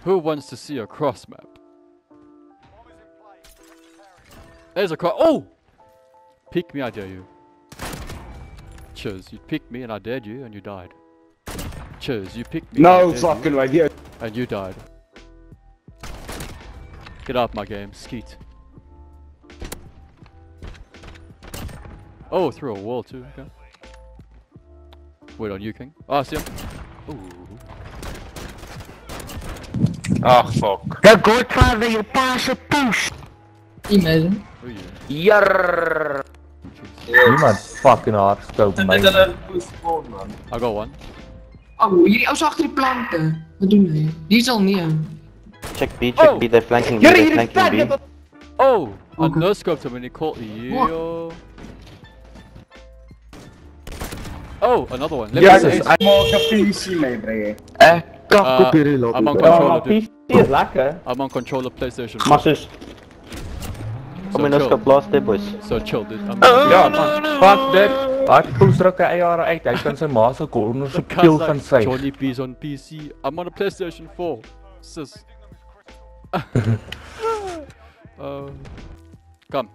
Who wants to see a cross map? There's a cross. Oh! Pick me, I dare you. Cheers, you picked me and I dared you and you died. Cheers, you picked me. No fucking way, here. And you died. Get out my game, skeet. Oh, through a wall too, okay. Wait on you, King. Oh, I see him. Ooh. Oh, fuck. The Godfather, you pass a push! Imagine. Who are you? Yarrrrrr! Niemand fucking hardstop my. I got one. Oh, hierdie ou is agter die plante. Wat doen hy? Die is al neer. Check B, they're flanking B, they're flanking B. Oh! I Okay. no-scoped him and he caught you. Oh, another one. Let me Yes, see. I'm on PC mee, bre. Kak op hierdie lobby. I'm on bro. controller, dude. PC is lekker. I'm on controller PlayStation. Maar zus. Kom in ons chill. geplaatst, hè, boys. So chill, dude. I'm Ja, man. Fuck dit. Hy poes druk hy jare uit. Hy kan sy ma se corners op kill gaan sy. Johnny B's on PC. I'm on a PlayStation 4. Sis. Come.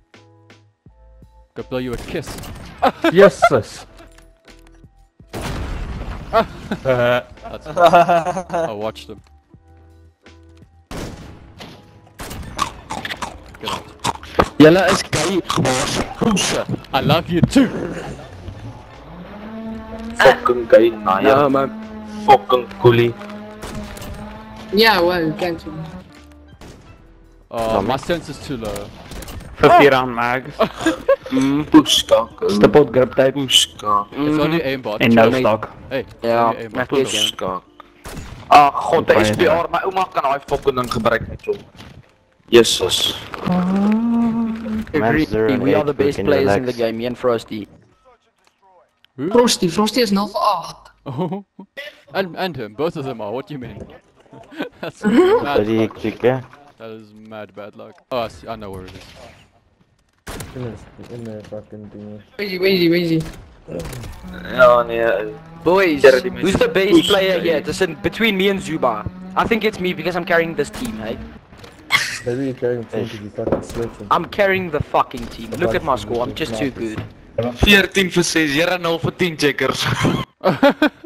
Go blow you a kiss. Jesus. That's I watched him. Get out. Julle is gay, boss. Goose. I love you too. Fucking guy, nah, Ja, man. fucking coolie. Ja, wow, cancel. My sense is too low. 50 round mag. Pushka. Support grip type. Pushka. It's only aimbot. En no stock. Hey, Ja, only aimbot. ek weet jy. Pushka. Ah, god, de SPR, my ouma kan daai fucking ding gebruik net, joh. Jesus. We are the best players in the game, me and Frosty. Frosty is 0 vir 8. Oh, and him, both of them are. What do you mean? That's mad Very luck. hectic, hè? That is mad bad luck. Oh, I see. I know where it is. In the fucking thing. Where is he? Ja, nee. Boys, Get ready, mate. who's the best Push, player guy. here? Listen, between me and Zuba. I think it's me because I'm carrying this team, hey? Maybe you're carrying things to be fucking switching. I'm carrying the fucking team. Look at my score, I'm just too good. 14 vir 6, jyre 0 vir 10 checkers.